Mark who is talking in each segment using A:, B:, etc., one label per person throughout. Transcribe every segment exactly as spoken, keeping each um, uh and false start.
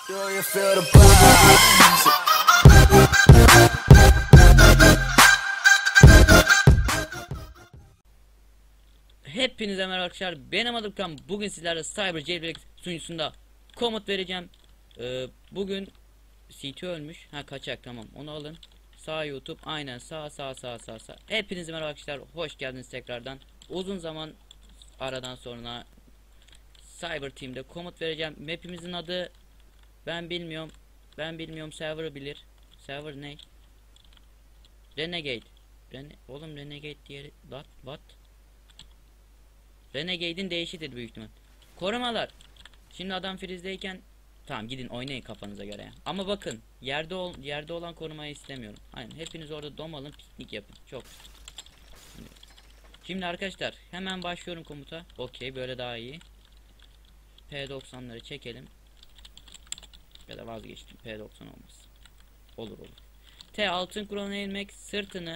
A: Hepinize merhaba arkadaşlar, benim adım Kan. Bugün sizlerle Cyber Jailbreak sunucusunda komut vereceğim. ee, Bugün C T ölmüş. Ha, kaçak, tamam, onu alın. Sağ YouTube, aynen, sağ sağ sağ sağ sağ. Hepinize merhaba arkadaşlar, hoş geldiniz tekrardan. Uzun zaman aradan sonra Cyber Team'de komut vereceğim. Map'imizin adı ben bilmiyorum. Ben bilmiyorum, server'ı bilir. Server ne? Renegade. Rene Oğlum, Renegade diye what what? Renegade'in değişidir büyük ihtimal. Korumalar. Şimdi adam frizdeyken tamam, gidin oynayın kafanıza göre ya. Ama bakın, yerde ol yerde olan korumayı istemiyorum. Aynen, hepiniz orada dom alın, piknik yapın. Çok. Şimdi arkadaşlar hemen başlıyorum komuta. Okey, böyle daha iyi. P doksanları çekelim. Ya da vazgeçtim, P doksan olmaz. Olur olur. T altın kuralına eğilmek, sırtını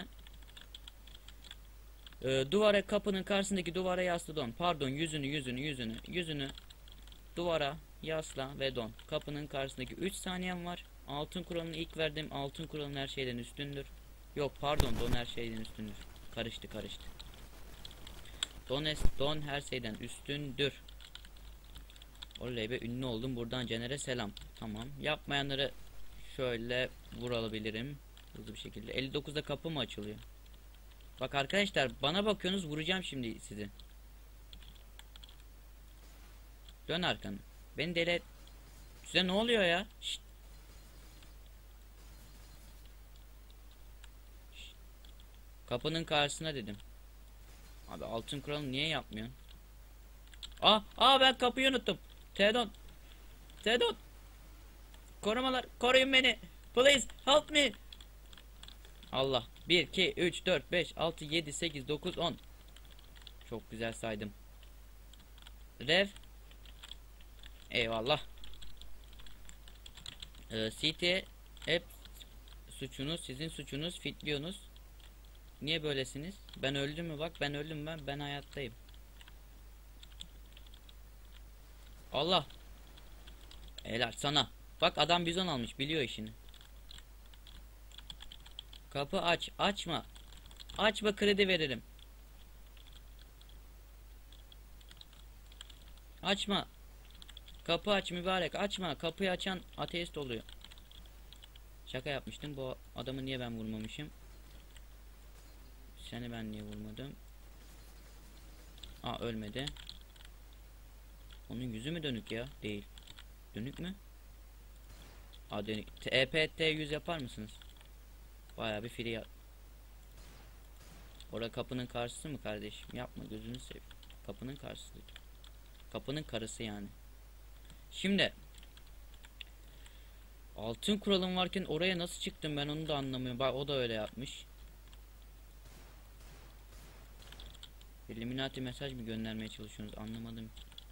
A: Ee, duvara, kapının karşısındaki duvara yasla don. Pardon, yüzünü yüzünü yüzünü yüzünü duvara yasla ve don. Kapının karşısındaki üç saniyem var. Altın kuralını ilk verdim. Altın kuralın her şeyden üstündür. Yok, pardon, don her şeyden üstündür. Karıştı karıştı. Don es don her şeyden üstündür. Oley be, ünlü oldum. Buradan Caner'e selam. Tamam. Yapmayanları şöyle vurabilirim hızlı bir şekilde. elli dokuzda kapı mı açılıyor? Bak arkadaşlar, bana bakıyorsunuz, vuracağım şimdi sizi. Dön arkanı. Beni deli et. Size ne oluyor ya? Şşt. Şşt. Kapının karşısına dedim. Abi, altın kuralını niye yapmıyorsun? Aa, aa ben kapıyı unuttum. Tedon. Tedon. Korumalar, koruyun beni. Please help me. Allah. bir, iki, üç, dört, beş, altı, yedi, sekiz, dokuz, on. Çok güzel saydım. Rev. Eyvallah. Ee, C T hep suçunuz, sizin suçunuz, fitliyorsunuz. Niye böylesiniz? Ben öldüm mü? Bak, ben öldüm, ben ben hayattayım. Allah. Helal sana. Bak, adam bizon almış, biliyor işini. Kapı aç, açma. Açma, kredi veririm. Açma. Kapı aç mübarek, açma. Kapıyı açan ateist oluyor. Şaka yapmıştım. Bu adamı niye ben vurmamışım? Seni ben niye vurmadım? Aa, ölmedi. Onun yüzü mü dönük ya? Değil. Dönük mü? Aa, dönük. E P T yüz yapar mısınız? Bayağı bir free yap. Orada kapının karşısı mı kardeşim? Yapma, gözünü seveyim. Kapının karşısı. Kapının karısı yani. Şimdi altın kuralım varken oraya nasıl çıktım ben, onu da anlamıyorum. Bak, o da öyle yapmış. Illuminati mesaj mı göndermeye çalışıyorsunuz, anlamadım.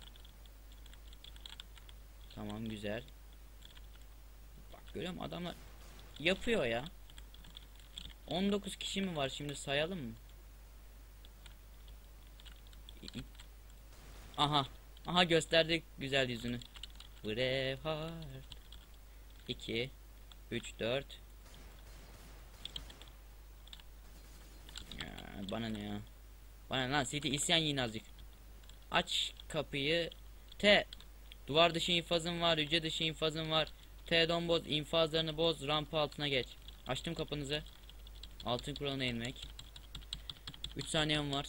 A: Tamam, güzel. Bak, görüyor musun, adamlar yapıyor ya. on dokuz kişi mi var şimdi, sayalım mı? Aha. Aha, gösterdik güzel yüzünü. Braveheart. iki üç dört. Ya, bana ne ya? Bana lan, C T isyan yine azıcık. Aç kapıyı. T. Duvar dışı infazın var, hücre dışı infazın var. T don boz, infazlarını boz, rampa altına geç. Açtım kapınızı. Altın kuralına eğilmek. üç saniyem var.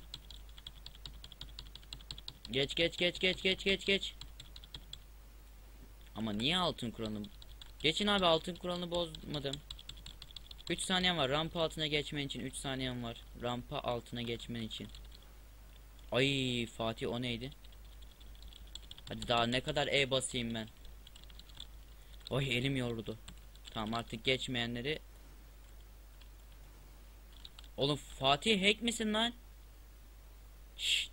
A: Geç geç geç geç geç geç geç. Ama niye altın kuralını? Geçin abi, altın kuralını bozmadım. üç saniyem var. Rampa altına geçmen için üç saniyem var. Rampa altına geçmen için. Ay Fatih, o neydi? Hadi, daha ne kadar E basayım ben? Oy, elim yoruldu. Tamam, artık geçmeyenleri. Oğlum Fatih, hack misin lan? Şşt.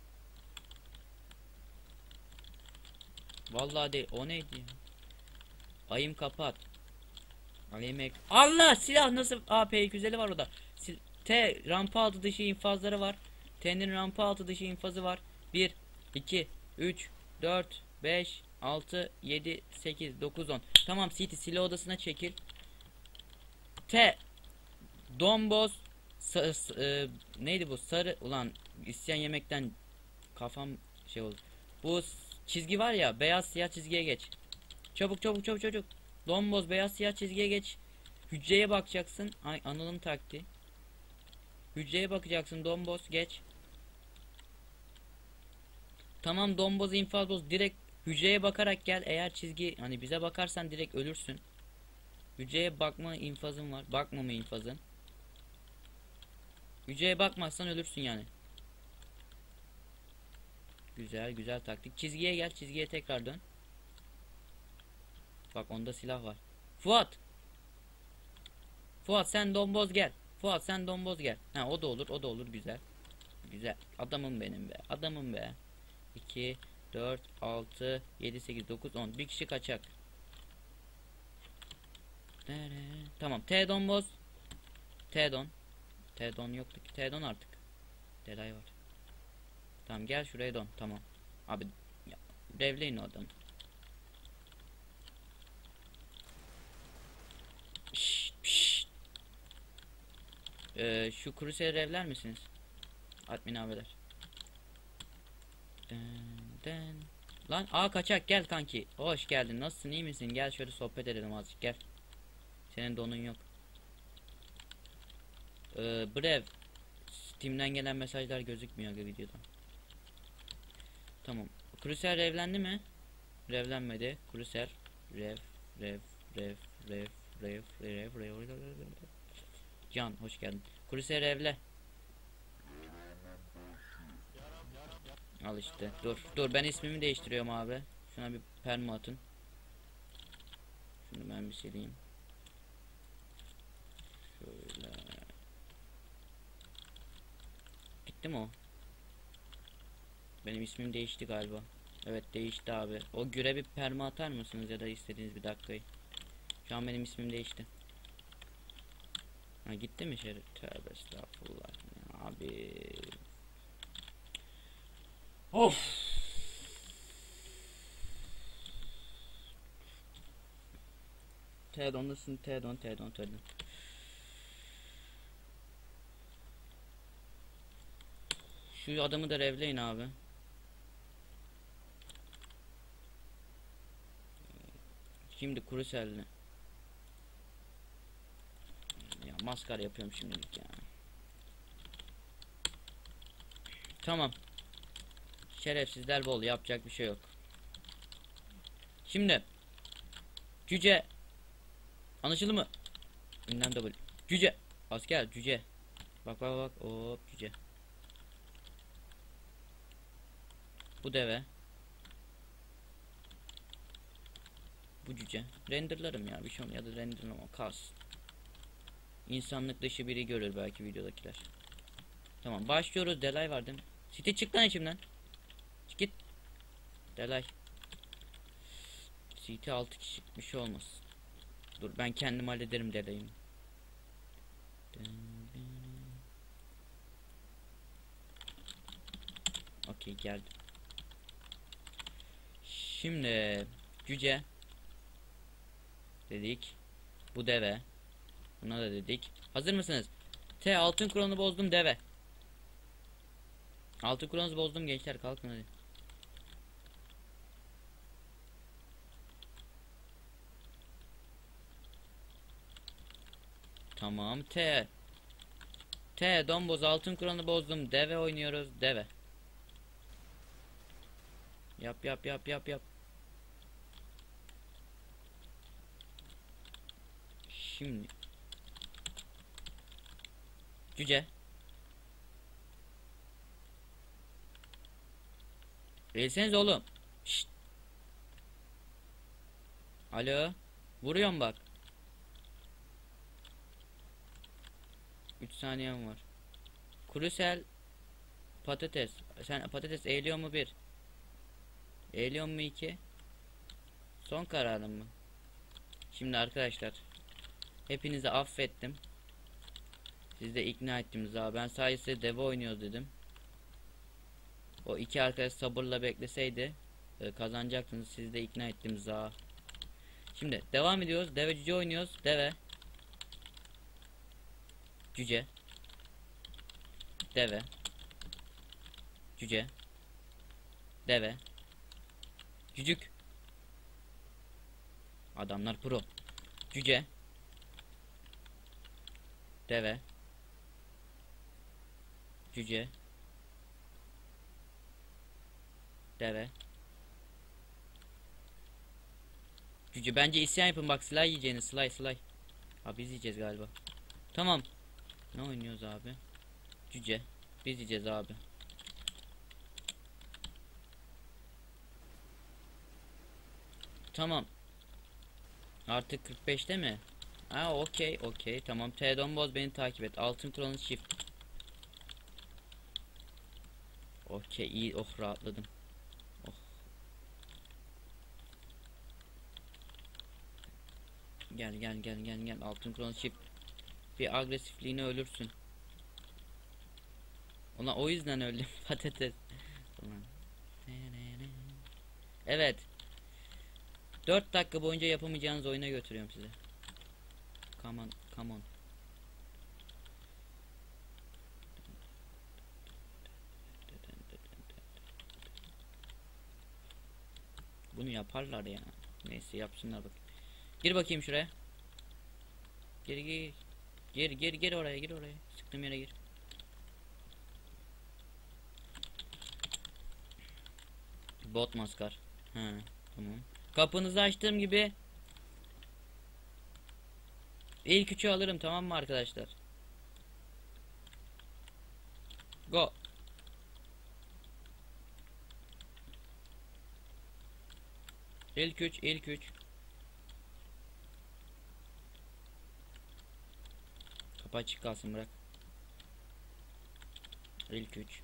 A: Vallahi değil, o neydi ya? Ayım kapat. Ayım ek. Allah, silah nasıl? A P iki yüz elli var orada. Sil T rampa altı dışı infazları var. T'nin rampa altı dışı infazı var. bir, iki, üç, dört, beş, altı, yedi, sekiz, dokuz, on. Tamam City silah odasına çekil. T. Domboz. Sa e, neydi bu? Sarı. Ulan isyan yemekten kafam şey oldu. Bu çizgi var ya, beyaz siyah çizgiye geç. Çabuk çabuk çabuk çabuk. Domboz beyaz siyah çizgiye geç. Hücreye bakacaksın. Ay Anıl'ın taktiği. Hücreye bakacaksın. Domboz geç. Tamam domboz infaz boz. Direkt hücreye bakarak gel. Eğer çizgi hani bize bakarsan direkt ölürsün. Hücreye bakma infazın var. Bakmama infazın. Hücreye bakmazsan ölürsün yani. Güzel güzel taktik. Çizgiye gel. Çizgiye tekrar dön. Bak onda silah var. Fuat. Fuat sen domboz gel. Fuat sen domboz gel. Ha o da olur, o da olur, güzel. Güzel. Adamım benim be. Adamım be. iki, dört, altı, yedi, sekiz, dokuz, on. Bir kişi kaçak. Tamam. T domboz. T don. T don yoktu ki. T don artık. Delay var. Tamam gel şuraya don. Tamam. Abi ya, devleyin o adamı. Şşt, şşt. Ee, şu Crusader evler misiniz? Admin abiler. Den, den. Lan aa kaçak gel kanki. Hoş geldin. Nasılsın, iyi misin? Gel şöyle sohbet edelim azıcık gel. Senin donun yok. Ee, Brev. Steam'den gelen mesajlar gözükmüyor videoda. Tamam. Crusader evlendi mi? Revlenmedi. Crusader rev rev rev rev rev rev rev rev. Can hoş geldin. Crusader evle. Al işte. Dur. Dur ben ismimi değiştiriyorum abi. Şuna bir perma atın. Şunu ben bir sileyim. Şöyle. Gitti mi o? Benim ismim değişti galiba. Evet değişti abi. O güre bir perma atar mısınız ya da istediğiniz bir dakikayı. Şu an benim ismim değişti. Ha gitti mi şerif? Tövbe estağfurullah. Ya, abi. Of. Tedon'dasın. Tedon, Tedon, Tedon. Şu adamı da revleyin abi. Şimdi Crusader'le. Ya maskara yapıyorum şimdilik ya. Tamam. Şerefsizler bol, yapacak bir şey yok. Şimdi cüce anlaşıldı mı? Ünlem double. Cüce asker cüce. Bak bak bak hop cüce. Bu deve. Bu cüce. Renderlarım ya bir şey olmuyor ya da renderlama kas. İnsanlık dışı biri görür belki videodakiler. Tamam başlıyoruz. Delay var değil mi? Site çık lan içimden. Çık git. Delay. Site altı kişi bir şey olmaz. Dur ben kendim hallederim delayını. Okey geldim. Şimdi cüce dedik. Bu deve. Buna da dedik. Hazır mısınız? T altın kuralını bozdum deve. Altın kuralınızı bozdum gençler, kalkın hadi. Tamam T. T domboz altın kuralını bozdum. Deve oynuyoruz deve. Yap yap yap yap yap. Şimdi cüce. Eğilseniz oğlum. Şşt. Alo. Vuruyorum bak. üç saniyem var. Krusel patates. Sen patates eğiliyor mu bir? Eğiliyor mu iki? Son kararım mı? Şimdi arkadaşlar hepinizi affettim. Siz de ikna ettiniz abi. Ben sadece deve oynuyoruz dedim. O iki arkadaş sabırla bekleseydi e, kazanacaksınız. Sizi de ikna ettim za. Şimdi devam ediyoruz. Deve cüce oynuyoruz. Deve. Cüce. Deve. Cüce. Deve. Cücük. Adamlar pro. Cüce. Deve. Cüce. Deve. Cüce. Bence isyan yapın bak, slay yiyeceğiniz, slay slay. Abi biz yiyeceğiz galiba. Tamam. Ne oynuyoruz abi? Cüce. Biz yiyeceğiz abi. Tamam. Artık kırk beşte mi? Ha okey okey tamam. Teodon Boz beni takip et. Altın kuralın shift. Okey iyi, oh rahatladım. Oh. Gel gel gel gel gel, altın kuralın shift. Bir agresifliğine ölürsün. Ona o yüzden öldüm patates. Evet. dört dakika boyunca yapamayacağınız oyuna götürüyorum sizi. Come on, come on. Bunu yaparlar ya. Neyse yapsınlar bak. Gir bakayım şuraya. Gir gir. Gir gir gir oraya, gir oraya. Sıktığım yere gir. Bot maskar. Ha, tamam. Kapınızı açtığım gibi ilk üçü alırım, tamam mı arkadaşlar? Go. İlk üç, ilk üç. Kapı açık kalsın, bırak. İlk üç.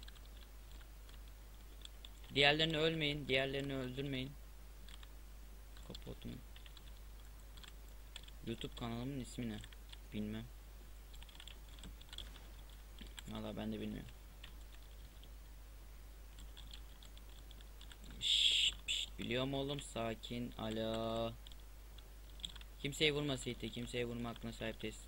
A: Diğerlerini ölmeyin, diğerlerini öldürmeyin. Kapatın. YouTube kanalımın ismi ne? Bilmem. Valla ben de bilmiyorum. Şşt, şşt, biliyorum oğlum, sakin. Alo. Kimseyi vurma Seyit'e, kimseye vurma hakkına sahip değilsin.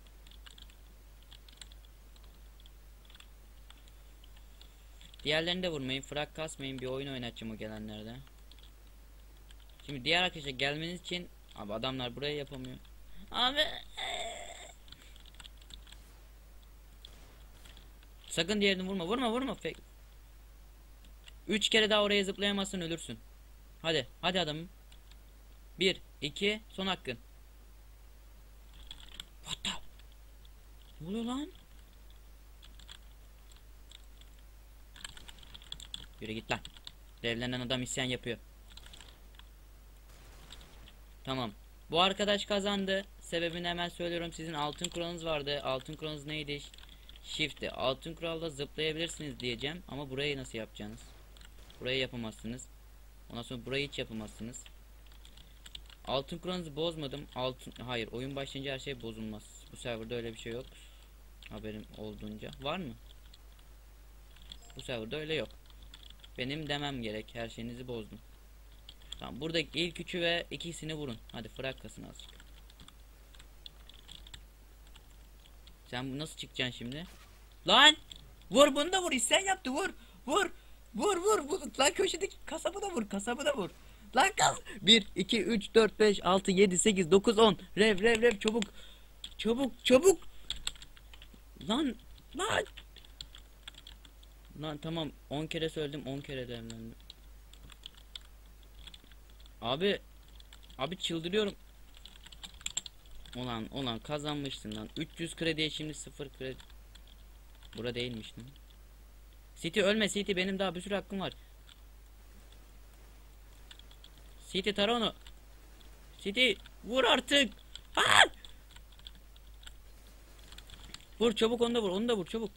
A: Diğerlerini de vurmayın, frak kasmayın, bir oyun oynatacağım o gelenlerde. Şimdi diğer arkadaşa gelmeniz için abi adamlar buraya yapamıyor. Abi sakın diğerini vurma, vurma vurma. Fake. Üç kere daha oraya zıplayamazsın, ölürsün. Hadi hadi adamım. Bir iki son hakkın. What the? Ne oluyor lan? Yürü git lan. Devlenen adam isyan yapıyor. Tamam. Bu arkadaş kazandı. Sebebini hemen söylüyorum. Sizin altın kuralınız vardı. Altın kuralınız neydi? Shift'ti. Altın kuralda zıplayabilirsiniz diyeceğim. Ama burayı nasıl yapacaksınız? Burayı yapamazsınız. Ondan sonra burayı hiç yapamazsınız. Altın kuralınızı bozmadım. Altın, hayır, oyun başlayınca her şey bozulmaz. Bu serverda öyle bir şey yok. Haberim olduğunca. Var mı? Bu serverda öyle yok. Benim demem gerek. Her şeyinizi bozdum. Tamam, buradaki ilk üçü ve ikisini vurun. Hadi frakasın azıcık. Sen bu nasıl çıkacaksın şimdi? Lan! Vur, bunu da vur. İsyan yaptı, vur. Vur. Vur vur vur. Lan köşedeki kasabı da vur. Kasabı da vur. Lan kas. bir iki üç dört beş altı yedi sekiz dokuz on. Rev rev rev, çabuk. Çabuk çabuk. Lan lan. Lan tamam, on kere söyledim, on kere demlendim. Abi abi çıldırıyorum. Ulan ulan kazanmışsın lan. üç yüz krediye şimdi sıfır kredi. Bura değilmiş lan. City ölme City, benim daha bir sürü hakkım var. City tara onu. City vur artık. Ha! Vur çabuk, onu da vur, onu da vur çabuk.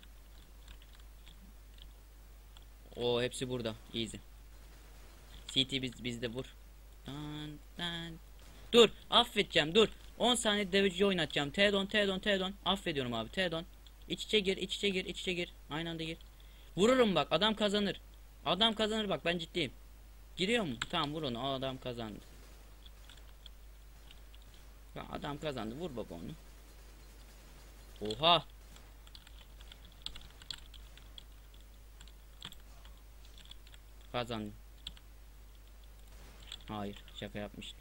A: O hepsi burada. Easy. City biz bizde vur. Dan, dan. Dur, affedeceğim, dur. on saniye deveci oynatacağım. Tedon, Tedon, Tedon. Affediyorum abi, Tedon. İç içe gir, iç içe gir, iç içe gir. Aynı anda gir. Vururum bak, adam kazanır. Adam kazanır bak, ben ciddiyim. Giriyor mu? Tamam vur onu. O adam kazandı. Ya adam kazandı. Vur baba onu. Oha. Kazandı. Hayır. Şaka yapmıştım.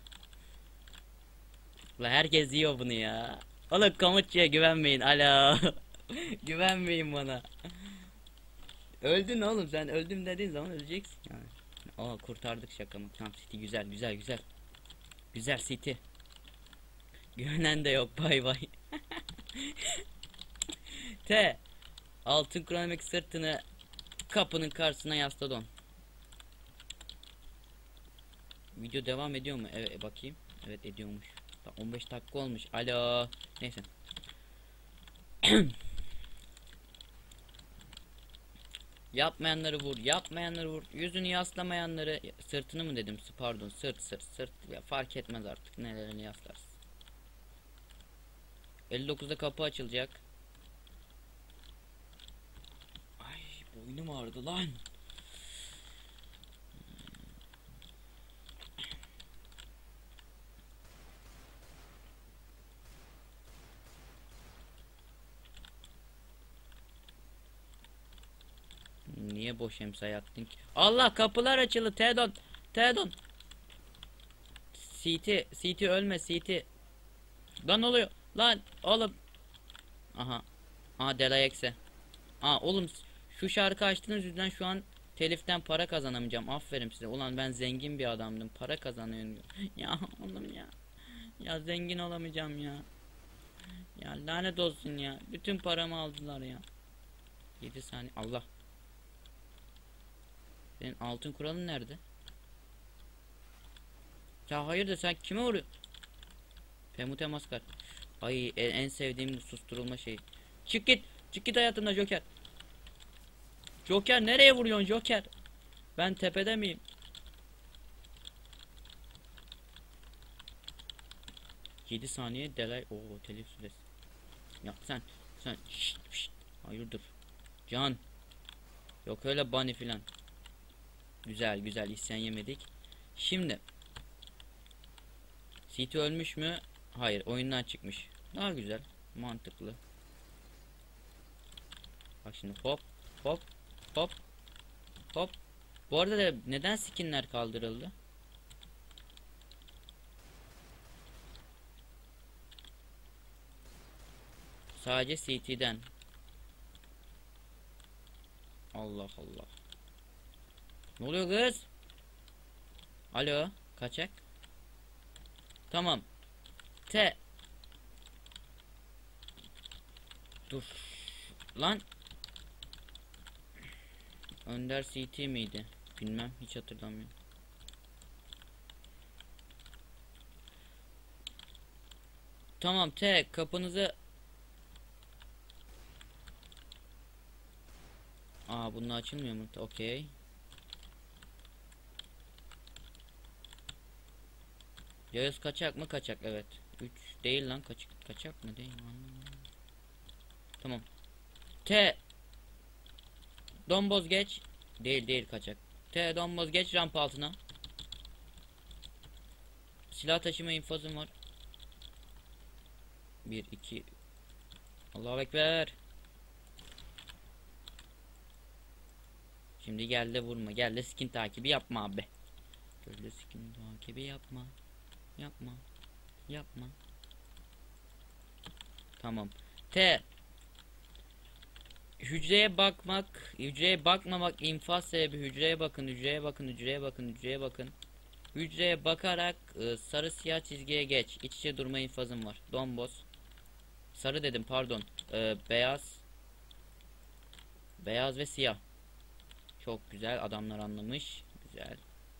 A: La herkes yiyor bunu ya. Oğlum komutçuya güvenmeyin. Alo. Güvenmeyin bana. Öldün oğlum, sen öldüm dediğin zaman öleceksin yani. Aa kurtardık şakamı. Tamam City güzel güzel güzel. Güzel City. Güvenen de yok, bay bay. T. Altın kronomik sırtını kapının karşısına yasladın. Video devam ediyor mu? Evet bakayım. Evet ediyormuş. on beş dakika olmuş. Alo. Neyse. Yapmayanları vur, yapmayanları vur. Yüzünü yaslamayanları, sırtını mı dedim? Pardon, sırt sırt sırt. Ya fark etmez artık nelerini yaslarsın. elli dokuzda kapı açılacak. Ay boynum ağrıdı lan. Niye boş emsay attın ki? Allah kapılar açıldı. Tedon. Tedon. C T. C T ölme C T. Lan oluyor. Lan oğlum. Aha. Aha Delayekse. Aa oğlum şu şarkı açtığınız yüzden şu an teliften para kazanamayacağım. Aferin size. Ulan ben zengin bir adamdım. Para kazanıyorum. Ya oğlum ya. Ya zengin olamayacağım ya. Ya lanet olsun ya. Bütün paramı aldılar ya. yedi saniye. Allah. Senin altın kuralın nerede? Ya hayır da sen kime vuruyorsun? Pemute maskar. Ay en, en sevdiğim susturulma şeyi. Çık git. Çık git hayatımda Joker. Joker nereye vuruyorsun Joker? Ben tepede miyim? yedi saniye delay. Oo telif süresi. Ya sen sen şşt, şşt. Hayırdır? Can. Yok öyle bunny filan. Güzel güzel isyan yemedik. Şimdi C T ölmüş mü? Hayır oyundan çıkmış. Daha güzel. Mantıklı. Bak şimdi hop hop hop hop. Bu arada da neden skinler kaldırıldı? Sadece C T'den. Allah Allah. Ne oluyor kız? Alo, kaçak. Tamam. T. Dur. Lan. Önder C T miydi? Bilmem, hiç hatırlamıyorum. Tamam T, kapınızı. Aa bununla açılmıyor mu? Okey. Yağız kaçak mı? Kaçak evet. üç değil lan, kaçak kaçak mı değil mi? Tamam. T. Domboz geç. Değil değil kaçak. T domboz geç rampa altına. Silah taşıma infazım var. bir iki. Allahu ekber. Şimdi gel de vurma. Gel de skin takibi yapma abi. Gel de skin takibi yapma. Yapma. Yapma. Tamam. T. Hücreye bakmak, hücreye bakmamak infaz sebebi. Hücreye bakın, hücreye bakın, hücreye bakın, hücreye bakın. Hücreye bakarak e, sarı siyah çizgiye geç. İç içe durma infazım var. Domboz. Sarı dedim pardon. E, beyaz. Beyaz ve siyah. Çok güzel, adamlar anlamış. Güzel.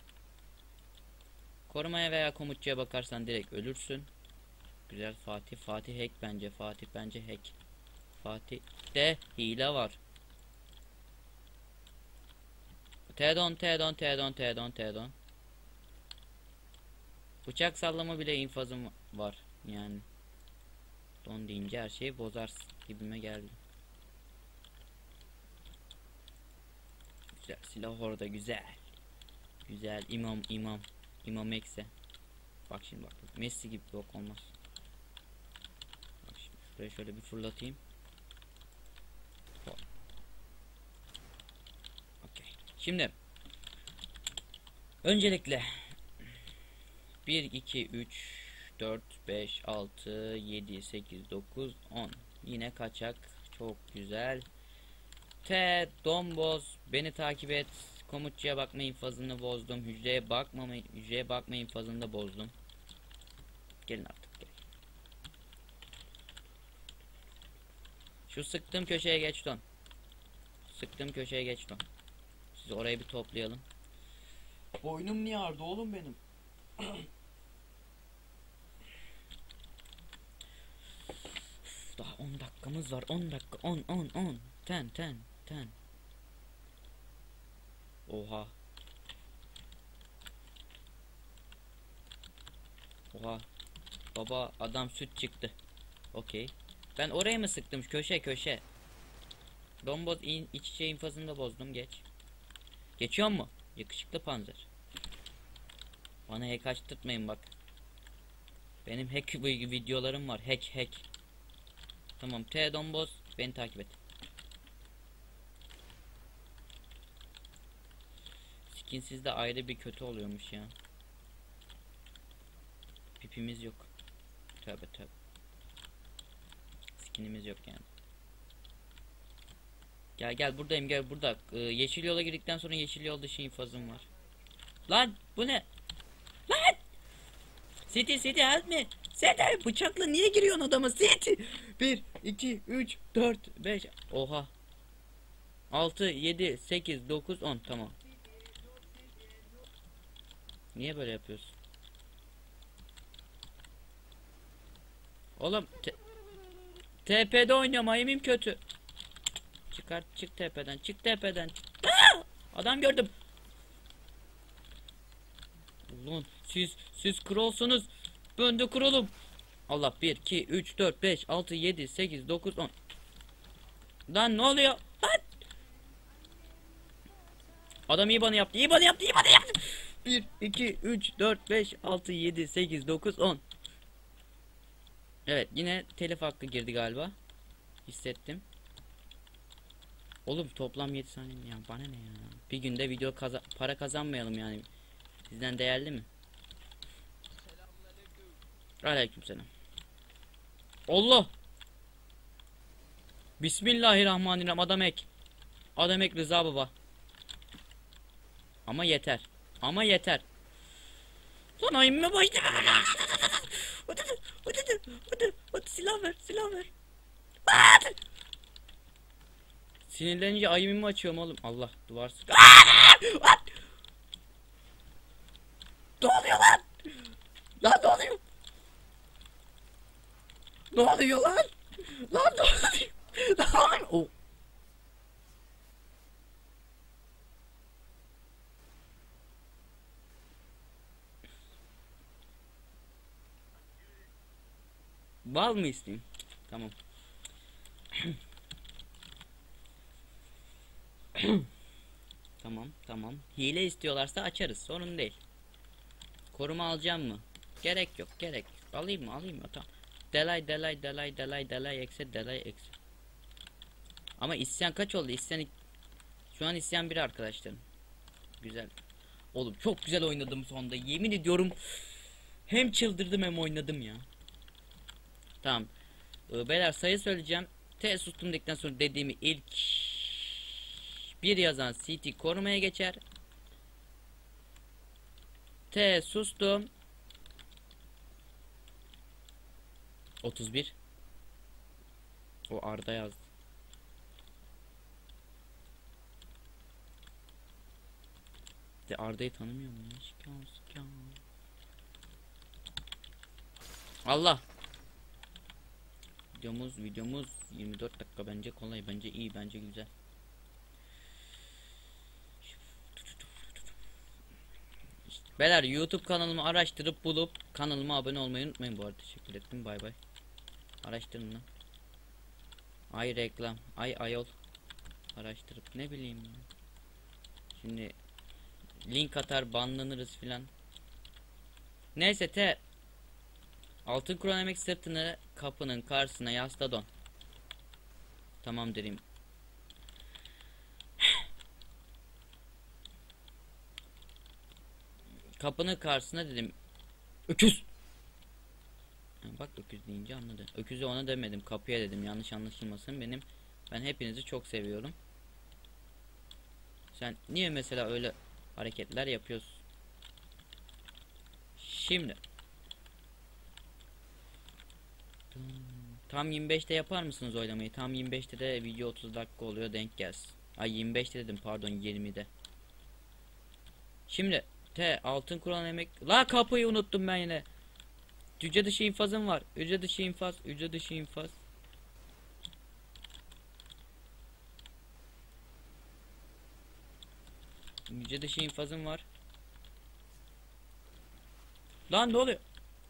A: Korumaya veya komutçuya bakarsan direkt ölürsün. Güzel Fatih. Fatih hack bence. Fatih bence hack. Fatih'te hile var. Tedon, Tedon, Tedon, Tedon, Tedon. Bıçak sallama bile infazım var. Yani. Don deyince her şeyi bozarsın gibime geldi. Güzel silah orada güzel. Güzel imam imam. İmam ekse. Bak şimdi bak. Messi gibi yok olmaz. Bak şimdi şuraya şöyle bir fırlatayım. Okay. Şimdi öncelikle bir iki üç dört beş altı yedi sekiz dokuz on. Yine kaçak. Çok güzel. T domboz beni takip et. Komutçuya bakma infazını bozdum. Hücreye bakmama hücreye bakma infazını da bozdum. Gelin artık gel. Şu sıktığım köşeye geç don. Sıktığım köşeye geç don. Siz orayı bir toplayalım. Boynum niye ağrıdı oğlum benim? Daha on dakikamız var. on dakika. on on on. on on on. Oha. Oha. Baba adam süt çıktı. Okey. Ben oraya mı sıktım? Köşe köşe. Domboz in, iç içe infazını da bozdum. Geç. Geçiyor mu? Yakışıklı panzer. Bana hack açtırtmayın bak. Benim hack videolarım var. Hack hack. Tamam. T domboz beni takip et. Skinsiz de ayrı bir kötü oluyormuş ya. Pipimiz yok. Tövbe tövbe. Skinimiz yok yani. Gel gel buradayım gel burada. Ee, yeşil yola girdikten sonra yeşil yol dışı infazım var. Lan bu ne? Lan! City City help me. City bıçakla niye giriyorsun adama City? bir iki üç dört beş. Oha. altı yedi sekiz dokuz on tamam. Niye böyle yapıyorsun? Oğlum T P'de oynuyorum ayımım kötü. Çıkart çık tepeden çık tepeden. Aa! Adam gördüm. Ulan siz siz kralsınız. Ben de kralım. Allah bir iki üç dört beş altı yedi sekiz dokuz on. Lan ne oluyor? Lan! Adam iyi bana yaptı. İyi bana yaptı. İyi bana yaptı. bir iki üç dört beş altı yedi sekiz dokuz on. Evet yine telif hakkı girdi galiba. Hissettim. Oğlum toplam yedi saniye ya bana ne ya. Bir günde video kaza para kazanmayalım yani. Bizden değerli mi? Aleykümselam. Allah. Bismillahirrahmanirrahim adam ek. Adam ek Rıza baba. Ama yeter. Ama yeter. Lan ayımma başladı. Hadi hadi hadi hadi hadi silah ver silah ver. Hadi. Sinirlenince ayımımı açıyorum oğlum. Allah duvar sık. Ne oluyor lan? Lan ne oluyor? Ne oluyor lan? Lan ne oluyor? Ne oluyor? Oh. Bal mı isteyeyim? Tamam. Tamam tamam. Hile istiyorlarsa açarız. Sorun değil. Koruma alacağım mı? Gerek yok gerek yok. Alayım mı alayım mı? Tamam. Delay delay delay delay delay ekse delay ekse. Ama isyan kaç oldu? İsyan şu an isyan bir arkadaşlarım. Güzel. Oğlum çok güzel oynadım sonunda. Yemin ediyorum. Hem çıldırdım hem oynadım ya. Tamam. Ee, beyler sayı söyleyeceğim. T sustum dedikten sonra dediğimi ilk bir yazan C T korumaya geçer. T sustum. otuz bir. O Arda yazdı. De Arda'yı tanımıyor mu? Allah. Videomuz videomuz yirmi dört dakika bence kolay bence iyi bence güzel. Beyler YouTube kanalımı araştırıp bulup kanalıma abone olmayı unutmayın bu arada. Teşekkür ettim bay bay. Araştırın lan. Ay reklam. Ay ayol. Araştırıp ne bileyim ya. Şimdi link atar, banlanırız filan. Neyse T. Altın kuran emek sırtını kapının karşısına yasla don. Tamam derim. Kapının karşısına dedim. Öküz. Bak öküz deyince anladı. Öküzü ona demedim, kapıya dedim. Yanlış anlaşılmasın benim. Ben hepinizi çok seviyorum. Sen niye mesela öyle hareketler yapıyorsun? Şimdi tam yirmi beşte yapar mısınız oylamayı? Tam yirmi beşte de video otuz dakika oluyor, denk gelsin. Ay yirmi beşte dedim, pardon, yirmide. Şimdi T altın kuran emek. La kapıyı unuttum ben yine. Hücre dışı infazım var. Hücre dışı infaz, hücre dışı infaz. Hücre dışı infazım var. Lan ne oluyor?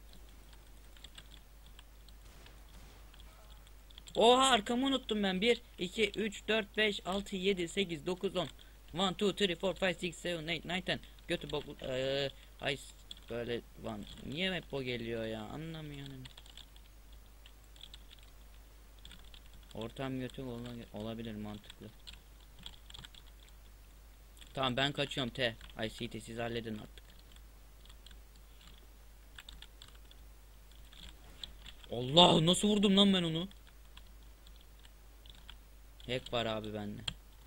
A: Oha, arkamı unuttum ben. bir, iki, üç, dört, beş, altı, yedi, sekiz, dokuz, on. bir, iki, üç, dört, beş, altı, yedi, sekiz, dokuz, on. Götü bok. Eee ay böyle van. Niye hep o geliyor ya? Anlamıyorum. Ortam götü olabilir, mantıklı. Tamam ben kaçıyorum T. I C T siz halledin artık. Allah, nasıl vurdum lan ben onu? Hack var abi bende.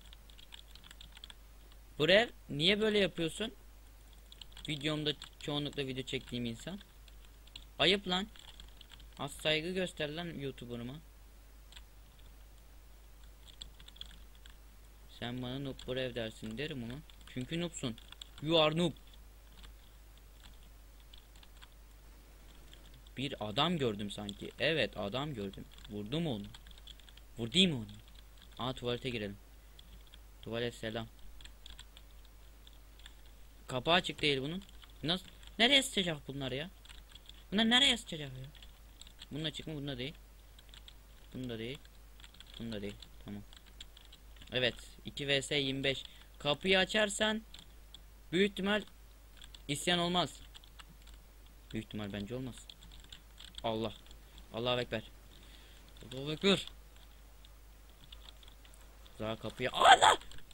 A: Buraya niye böyle yapıyorsun? Videomda çoğunlukla video çektiğim insan. Ayıp lan. Az saygı göster lan YouTuber'ıma. Sen bana noob buraya dersin derim ama. Çünkü noobsun. You are noob. Bir adam gördüm sanki. Evet, adam gördüm. Vurdum onu. Vurdum onu. Aa, tuvalete girelim. Tuvalet selam. Kapağı açık değil bunun. Nasıl? Nereye sıçacak bunlar ya? Bunlar nereye sıçacak ya? Bunun açık mı? Bunda değil. Bunda değil. Bunda değil. Tamam. Evet. iki vs yirmi beş. Kapıyı açarsan büyük ihtimal isyan olmaz. Büyük ihtimal bence olmaz. Allah. Allahu ekber. Allahu ekber. Daha kapıyı. Allah!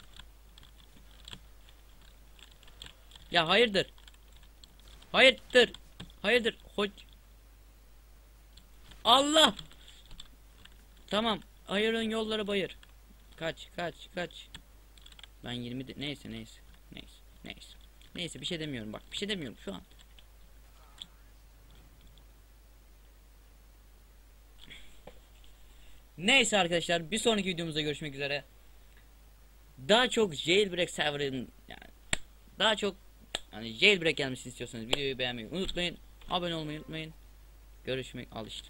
A: Ya hayırdır? Hayırdır? Hayırdır? Hoş. Allah! Tamam. Hayırın yolları bayır. Kaç, kaç, kaç. Ben yirmi de... neyse, neyse. Neyse, neyse. Neyse, bir şey demiyorum bak. Bir şey demiyorum şu an. Neyse arkadaşlar, bir sonraki videomuzda görüşmek üzere. Daha çok jailbreak server'ın, yani daha çok hani jailbreak gelmesini istiyorsanız videoyu beğenmeyi unutmayın. Abone olmayı unutmayın. Görüşmek al işte.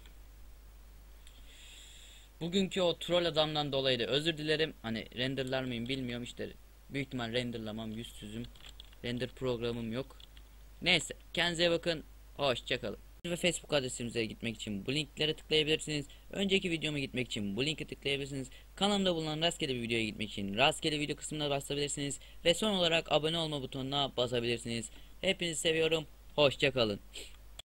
A: Bugünkü o troll adamdan dolayı da özür dilerim. Hani renderlar mıyım bilmiyorum, işte büyük ihtimal renderlamam, yüzsüzüm. Render programım yok. Neyse, kendinize bakın. Hoşçakalın. Ve Facebook adresimize gitmek için bu linklere tıklayabilirsiniz. Önceki videoma gitmek için bu linke tıklayabilirsiniz. Kanalımda bulunan rastgele bir videoya gitmek için rastgele video kısmına basabilirsiniz. Ve son olarak abone olma butonuna basabilirsiniz. Hepinizi seviyorum. Hoşçakalın.